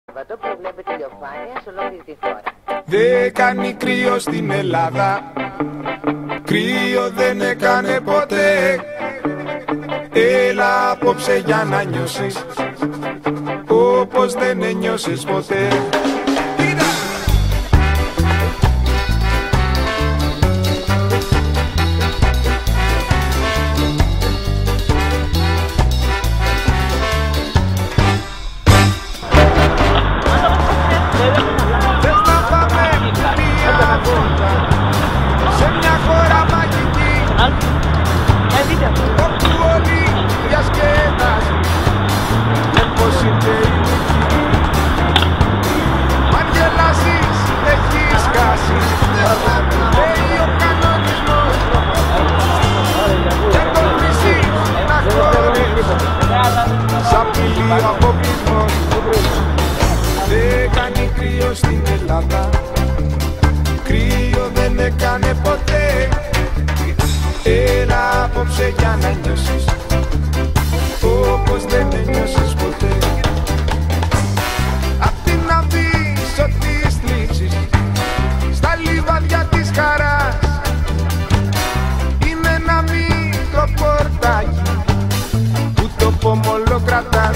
Σαββατό προβλέπεται ηλιοφάνεια σε ολόκληρη τη χώρα. Δεν κάνει κρύο στην Ελλάδα, κρύο δεν έκανε ποτέ. Έλα απόψε για να νιώσεις όπως δεν ένιωσες ποτέ. Δεν κάνει κρύο στην Ελλάδα, κρύο δεν έκανε ποτέ. Έλα απόψε για να νιώσεις όπως δεν ένιωσες ποτέ. Απ' την αφήσω της θλίψης στα λιβάδια της χαράς είναι ένα μικρό πορτάκι που το πόμολο κρατάς.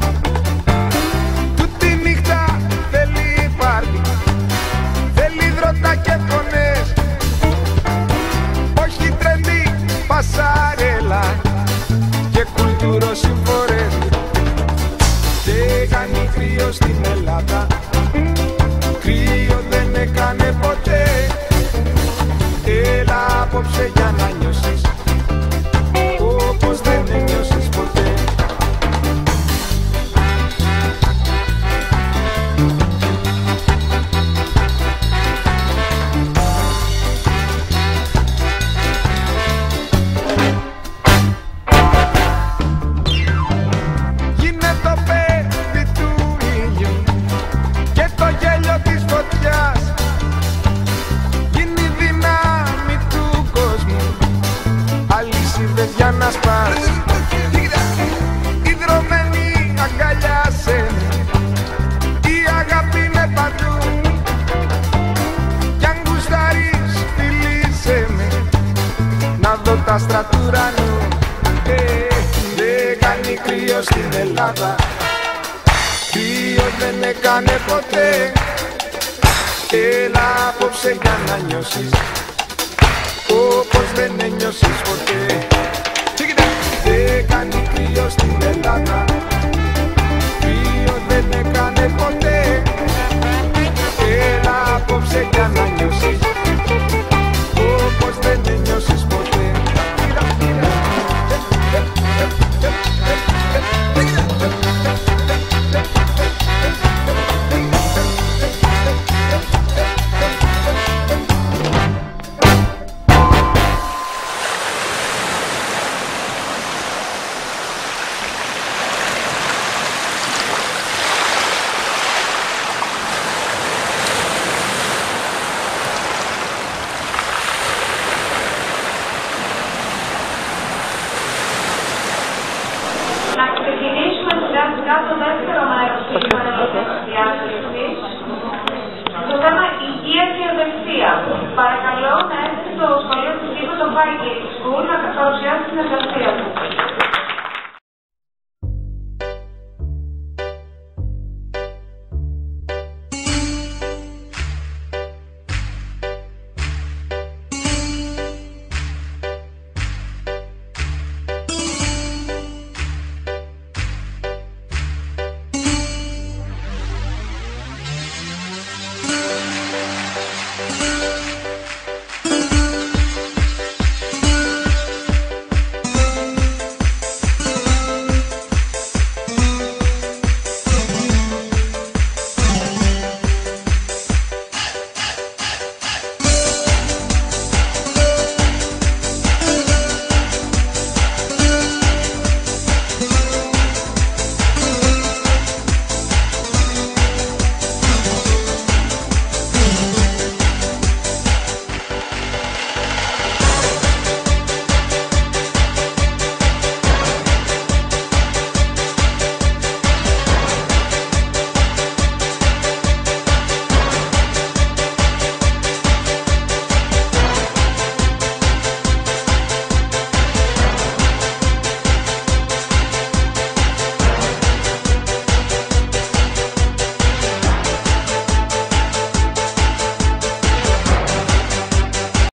Πασαρέλα και κουλτουροσυμφορές. Δεν κάνει κρύο στην Ελλάδα, κρύο δεν έκανε ποτέ. Έλα απόψε για να νιώσεις όπως δεν ένιωσες ποτέ. Για να σπάς, η δρομένη αγκαλιάσαι, η αγάπη είναι παντού. Κι αν γουστάρεις φιλήσέ με, να δω τα άστρα του ουρανού. Δεν κάνει κρύο στην Ελλάδα, κρύο δεν έκανε ποτέ. Έλα απόψε για να νιώσεις όπως δεν ένιωσες ποτέ. Δεν κάνει κρύο στην Ελλάδα, κρύο δεν έκανε ποτέ. Έλα απόψε για να νιώσεις όπως δεν ένιωσες ποτέ. Να ξεκινήσουμε σιγά σιγά το δεύτερο μέρος της σημερινής διάσκεψης, το θέμα υγεία και ευεξία. Παρακαλώ να έρθει στο σχολείο του τύπου το Highgate School να παρουσιάσει την εργασία του.